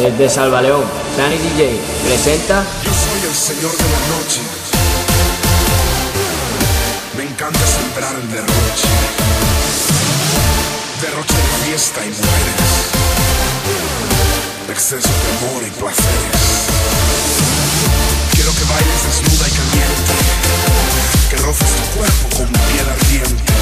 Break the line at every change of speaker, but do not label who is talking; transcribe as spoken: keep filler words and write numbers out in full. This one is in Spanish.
Desde Salvaleón, Danny D J presenta.
Yo soy el señor de la noche. Me encanta sembrar el derroche. Derroche de fiesta y mujeres. Exceso de amor y placeres. Quiero que bailes desnuda y caliente. Que roces tu cuerpo con mi piel ardiente.